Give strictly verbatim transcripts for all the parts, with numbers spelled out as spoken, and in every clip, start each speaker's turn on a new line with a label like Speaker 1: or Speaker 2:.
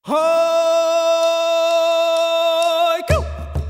Speaker 1: Hoi, go!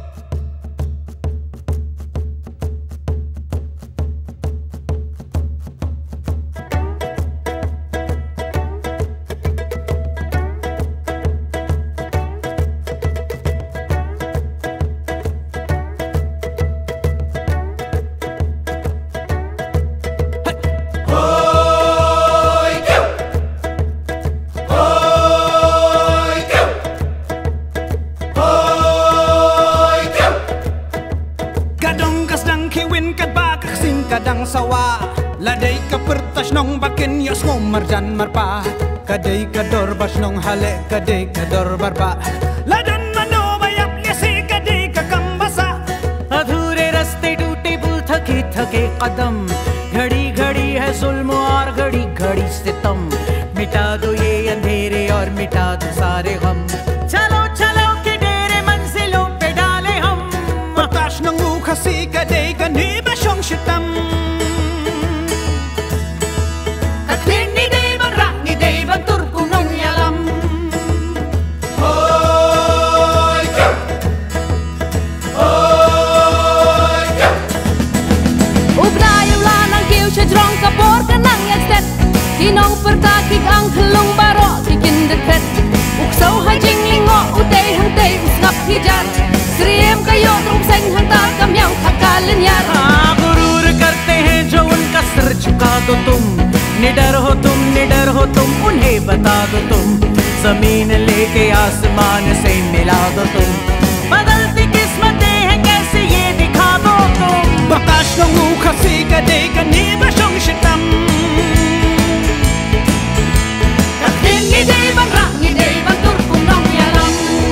Speaker 2: Kadang sawa ladai ka pertas nong bakin yos ngomar jan marpa kadai kador bas nong hale kadai kador barba ladan mano bayap yasi kadai ka kambasa
Speaker 3: अधूरे रास्ते टूटे पुल थके थके कदम घड़ी घड़ी है जुल्म और घड़ी घड़ी सितम मिटा दो ये अंधेरे और मिटा दो सारे गम चलो चलो के डेरे मंजिलों पे डाले हम
Speaker 2: pertas nong ukasi kadai ka ni basong shitam
Speaker 4: Inong pertakik ang halong baro kikin deket uksaw hai jing lingo utay hang tay usngap hijar sriem kayo trong seng hang ta kamyaw thakalan yar
Speaker 3: गुरूर करते हैं जो उनका सर झुका दो तुम निडर हो तुम निडर हो तुम उन्हें बता दो तुम जमीन लेके आसमान से मिला दो तुम बदलती किस्मतें हैं कैसे ये दिखा दो तुम
Speaker 2: pertas nong ukasi kadai ka ni basong shitam
Speaker 4: ni day bang ra ni day bang tur kung nong yalam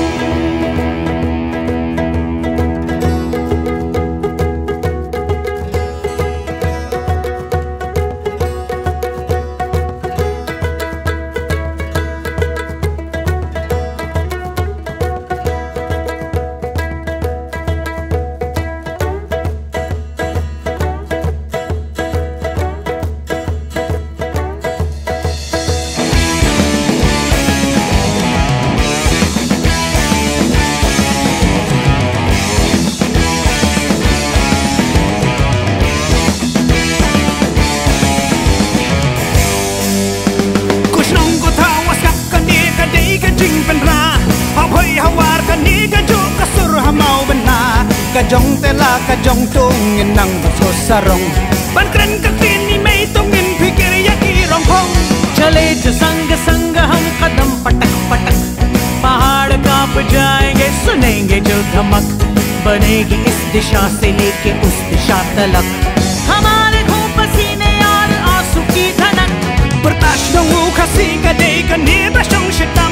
Speaker 2: kajong tela kajong tungin nang baso sarong ban kren ka kini mai tungin fikir ya ki rong khong
Speaker 3: चले जो संग संग हम कदम पटक पटक पहाड़ कांप जाएंगे सुनेंगे जो धमक बनेगी इस दिशा से लेके उस दिशा तलक हमारे खून पसीने और आंसू की धनक
Speaker 2: pertas nong ukasi kadai ka ni basong shitam